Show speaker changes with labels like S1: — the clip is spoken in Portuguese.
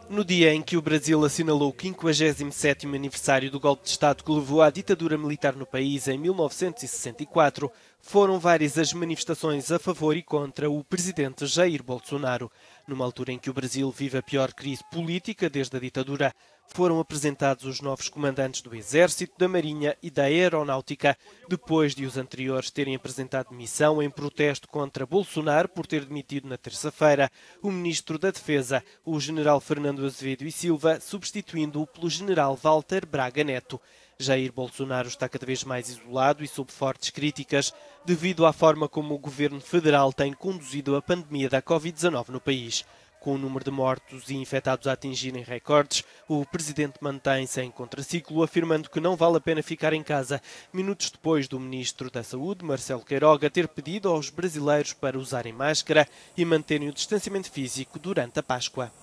S1: No dia em que o Brasil assinalou o 57º aniversário do golpe de Estado que levou à ditadura militar no país em 1964, foram várias as manifestações a favor e contra o presidente Jair Bolsonaro. Numa altura em que o Brasil vive a pior crise política desde a ditadura, foram apresentados os novos comandantes do Exército, da Marinha e da Aeronáutica, depois de os anteriores terem apresentado missão em protesto contra Bolsonaro por ter demitido na terça-feira o ministro da Defesa, o general Fernando Azevedo e Silva, substituindo-o pelo general Walter Braga Neto. Jair Bolsonaro está cada vez mais isolado e sob fortes críticas devido à forma como o governo federal tem conduzido a pandemia da Covid-19 no país. Com o número de mortos e infectados a atingirem recordes, o presidente mantém-se em contraciclo, afirmando que não vale a pena ficar em casa, minutos depois do ministro da Saúde, Marcelo Queiroga, ter pedido aos brasileiros para usarem máscara e manterem o distanciamento físico durante a Páscoa.